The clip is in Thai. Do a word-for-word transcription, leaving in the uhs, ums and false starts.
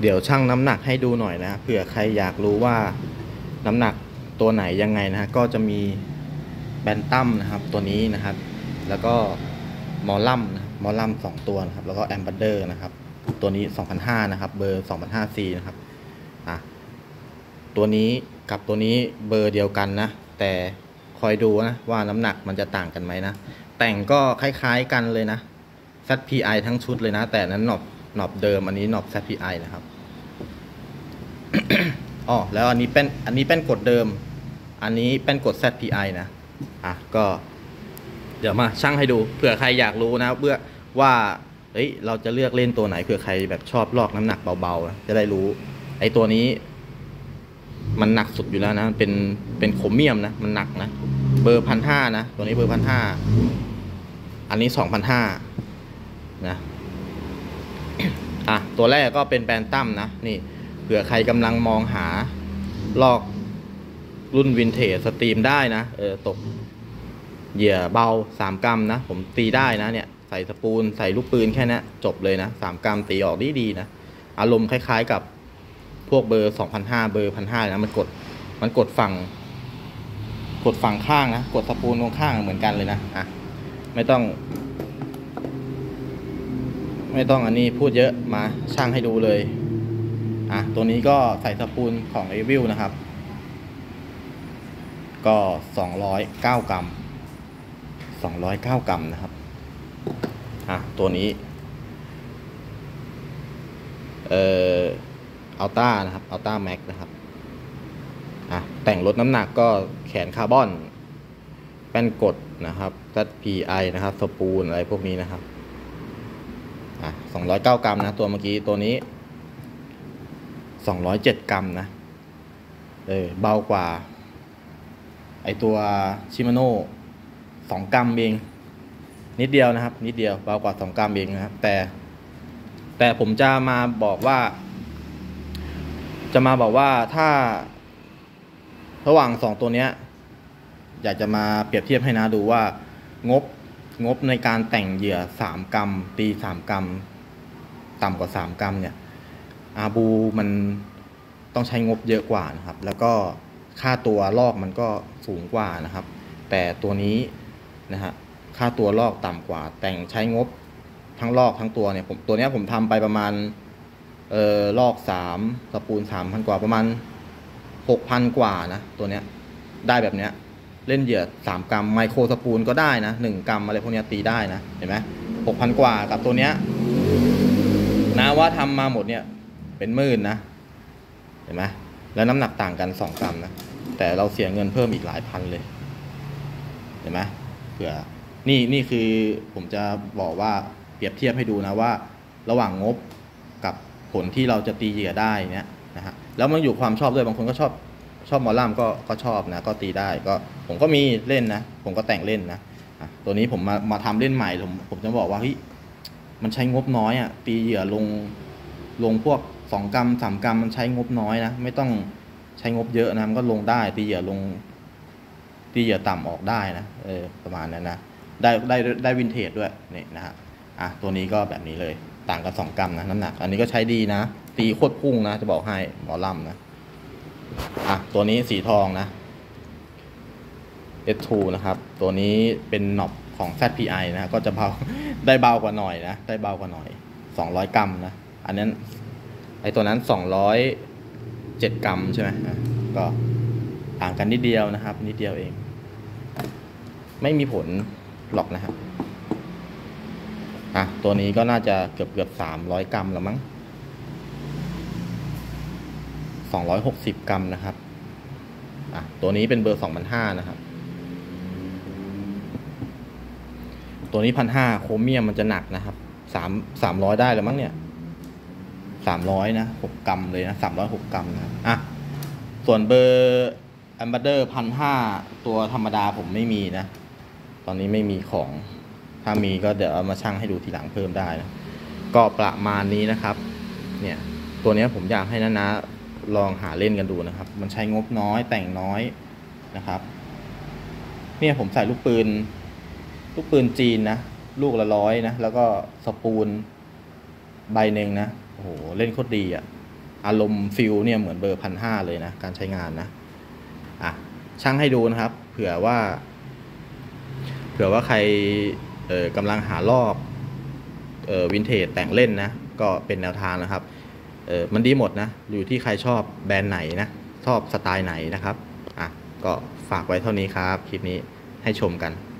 เดี๋ยวชั่งน้ำหนักให้ดูหน่อยนะเผื่อใครอยากรู้ว่าน้ำหนักตัวไหนยังไงนะก็จะมีแบนตัมนะครับตัวนี้นะครับแล้วก็มอลลัมนะมอลลัมสองตัวนะครับแล้วก็แอมบันเดอร์นะครับตัวนี้ สองพันห้าร้อย นะครับเบอร์ สองพันห้าร้อย ซี นะครับอ่ะตัวนี้กับตัวนี้เบอร์เดียวกันนะแต่คอยดูนะว่าน้ำหนักมันจะต่างกันไหมนะแต่งก็คล้ายๆกันเลยนะ แซด พี ไอ ทั้งชุดเลยนะแต่นั้นหนอบหนอบเดิมอันนี้หนอบ แซด พี ไอ นะครับ อ๋อแล้วอันนี้เป็นอันนี้เป็นกดเดิมอันนี้เป็นกด แซด พี ไอ นะอ่ะก็เดี๋ยวมาชั่งให้ดูเผื่อใครอยากรู้นะเพื่อว่าเฮ้ยเราจะเลือกเล่นตัวไหนเผื่อใครแบบชอบลอกน้ำหนักเบาๆนะจะได้รู้ไอ้ตัวนี้มันหนักสุดอยู่แล้วนะเป็นเป็นโครเมียมนะมันหนักนะเบอร์พันห้านะตัวนี้เบอร์พันห้าอันนี้สองพันห้านะอ่ะตัวแรกก็เป็นแบนตัมนะนี่เผื่อใครกำลังมองหาลอกรุ่นวินเทจสตรีมได้นะเออตกเหยื่อเบาสามกรัมนะผมตีได้นะเนี่ยใส่สปูลใส่ลูกปืนแค่นี้จบเลยนะสามกรัมตีออกดีๆนะอารมณ์คล้ายๆกับพวกเบอร์ สองพันห้าร้อย เบอร์ หนึ่งพันห้าร้อย นะมันกดมันกดฝั่งกดฝั่งข้างนะกดสปูลตรงข้างเหมือนกันเลยนะอ่ะไม่ต้องไม่ต้องอันนี้พูดเยอะมาชั่งให้ดูเลยอ่ะตัวนี้ก็ใส่สปูลของ เอ วิล นะครับก็สองร้อยเก้ากรัมสองร้อยเก้ากรัมนะครับอ่ะตัวนี้เอ่ออัลต้านะครับอัลต้าแม็กนะครับอ่ะแต่งลดน้ำหนักก็แขนคาร์บอนแป้นกดนะครับ แซด พี ไอ นะครับสปูลอะไรพวกนี้นะครับอ่ะสองร้อยเก้ากรัมนะตัวเมื่อกี้ตัวนี้สองร้อยเจ็ดกรัมนะเออเบากว่าไอตัวชิมาโน่สองกรัมเองนิดเดียวนะครับนิดเดียวเบากว่าสองกรัมเองนะครับแต่แต่ผมจะมาบอกว่าจะมาบอกว่าถ้าระหว่างสองตัวเนี้ยอยากจะมาเปรียบเทียบให้นะดูว่างบงบในการแต่งเหยื่อสามกรัมตีสามกรัมต่ำกว่าสามกรัมเนี่ยอาบูมันต้องใช้งบเยอะกว่านะครับแล้วก็ค่าตัวลอกมันก็สูงกว่านะครับแต่ตัวนี้นะฮะค่าตัวลอกต่ำกว่าแต่งใช้งบทั้งลอกทั้งตัวเนี่ยผมตัวนี้ผมทำไปประมาณเอ่อลอกสามสปูลสามพันกว่าประมาณหกพันกว่านะตัวเนี้ยได้แบบเนี้ยเล่นเหยื่อสามกรัมไมโครสปูลก็ได้นะหนึ่งกรัมอะไรพวกนี้ตีได้นะเห็นไหมหกพันกว่ากับตัวเนี้ยนะว่าทำมาหมดเนี่ยเป็นหมื่นนะเห็นไหมแล้วน้ำหนักต่างกันสองกรัมนะแต่เราเสียเงินเพิ่มอีกหลายพันเลยเห็นไหมเผื่อนี่นี่คือผมจะบอกว่าเปรียบเทียบให้ดูนะว่าระหว่างงบกับผลที่เราจะตีเหยื่อได้เนี่ยนะฮะแล้วมันอยู่ความชอบด้วยบางคนก็ชอบชอบมอลลัมก็ก็ชอบนะก็ตีได้ก็ผมก็มีเล่นนะผมก็แต่งเล่นนะตัวนี้ผมมามาทำเล่นใหม่ผมผมจะบอกว่าเฮ้ยมันใช้งบน้อยอ่ะตีเหยื่อลงลงพวกสองกรัมสามกรัมมันใช้งบน้อยนะไม่ต้องใช้งบเยอะนะมันก็ลงได้ตีเหยื่อลงตีเหยื่อต่ำออกได้นะเออประมาณนั้นนะได้ได้ได้วินเทจด้วยนี่นะฮะอ่ะตัวนี้ก็แบบนี้เลยต่างกันสองกรัมนะน้ำหนักอันนี้ก็ใช้ดีนะตีโคตรพุ่งนะจะบอกให้หมอลำนะอ่ะตัวนี้สีทองนะ เอส ทู นะครับตัวนี้เป็นน็อปของ แซด พี ไอ นะก็จะเบาได้เบากว่าหน่อยนะได้เบากว่าหน่อยสองร้อยกรัมนะอันนั้นไอตัวนั้นสองร้อยเจ็ดกรัมใช่ไหมก็ต่างกันนิดเดียวนะครับนิดเดียวเองไม่มีผลหรอกนะครับอ่ะตัวนี้ก็น่าจะเกือบเกือบสามร้อยกรัมแล้วมั้งสองร้อยหกสิบกรัมนะครับอ่ะตัวนี้เป็นเบอร์สองพันห้าร้อยนะครับตัวนี้พันห้าโครเมียมมันจะหนักนะครับสามสามร้อยได้แล้วมั้งเนี่ยสามร้อยนะหกกรัมเลยนะสามร้อยหกกรัมนะอ่ะส่วนเบอร์แอมบัตเดอร์พันห้าตัวธรรมดาผมไม่มีนะตอนนี้ไม่มีของถ้ามีก็เดี๋ยวเอามาชั่งให้ดูทีหลังเพิ่มได้นะก็ประมาณนี้นะครับเนี่ยตัวนี้ผมอยากให้นะนะลองหาเล่นกันดูนะครับมันใช้งบน้อยแต่งน้อยนะครับเนี่ยผมใส่ลูกปืนลูกปืนจีนนะลูกละร้อยนะแล้วก็สปูลใบหนึ่งนะโอ้โหเล่นโคตรดีอ่ะอารมณ์ฟิลเนี่ยเหมือนเบอร์พันห้าเลยนะการใช้งานนะอ่ะช่างให้ดูนะครับเผื่อว่าเผื่อว่าใครเอ่อกำลังหารอบเอ่อวินเทจแต่งเล่นนะก็เป็นแนวทางนะครับเออมันดีหมดนะอยู่ที่ใครชอบแบรนด์ไหนนะชอบสไตล์ไหนนะครับอ่ะก็ฝากไว้เท่านี้ครับคลิปนี้ให้ชมกัน